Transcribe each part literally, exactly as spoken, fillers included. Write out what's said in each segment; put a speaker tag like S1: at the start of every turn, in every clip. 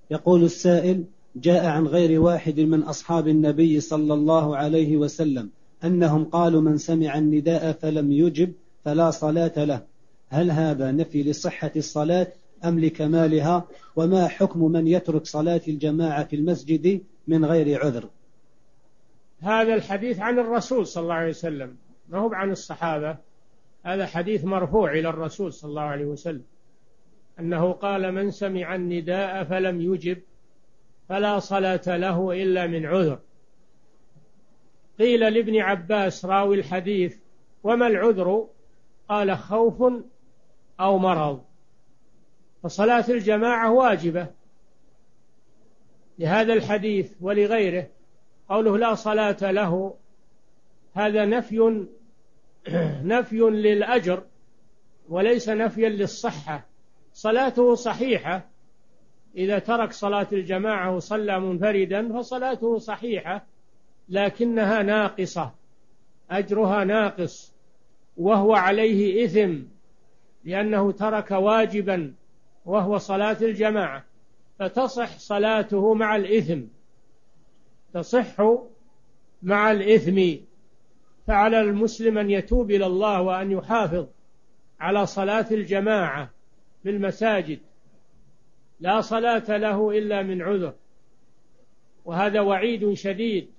S1: يقول السائل: جاء عن غير واحد من أصحاب النبي صلى الله عليه وسلم أنهم قالوا من سمع النداء فلم يجب فلا صلاة له، هل هذا نفي لصحة الصلاة أم لكمالها؟ وما حكم من يترك صلاة الجماعة في المسجد من غير عذر؟
S2: هذا الحديث عن الرسول صلى الله عليه وسلم، ما هو عن الصحابة. هذا حديث مرفوع إلى الرسول صلى الله عليه وسلم أنه قال: من سمع النداء فلم يجب فلا صلاة له إلا من عذر. قيل لابن عباس راوي الحديث: وما العذر؟ قال: خوف أو مرض. فصلاة الجماعة واجبة لهذا الحديث ولغيره. قوله لا صلاة له هذا نفي نفي للأجر وليس نفيا للصحة. صلاته صحيحة، إذا ترك صلاة الجماعة وصلى منفردا فصلاته صحيحة، لكنها ناقصة، أجرها ناقص، وهو عليه إثم لأنه ترك واجبا وهو صلاة الجماعة، فتصح صلاته مع الإثم، تصح مع الإثم. فعلى المسلم أن يتوب إلى الله وأن يحافظ على صلاة الجماعة في المساجد. لا صلاة له إلا من عذر، وهذا وعيد شديد،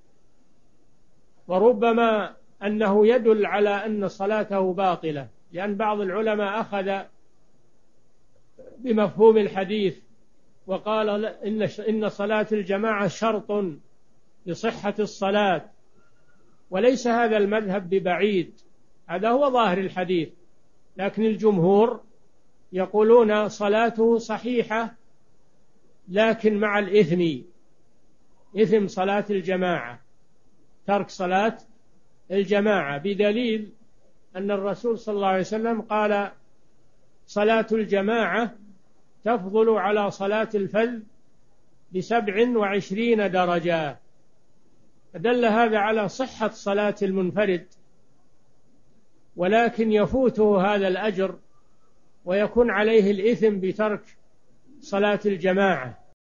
S2: وربما أنه يدل على أن صلاته باطلة، لأن بعض العلماء أخذ بمفهوم الحديث وقال إن صلاة الجماعة شرط لصحة الصلاة، وليس هذا المذهب ببعيد، هذا هو ظاهر الحديث. لكن الجمهور يقولون صلاته صحيحة لكن مع الإثم، إثم صلاة الجماعة، ترك صلاة الجماعة، بدليل أن الرسول صلى الله عليه وسلم قال: صلاة الجماعة تفضل على صلاة الفذ بسبع وعشرين درجة. فدل هذا على صحة صلاة المنفرد، ولكن يفوته هذا الأجر ويكون عليه الإثم بترك صلاة الجماعة.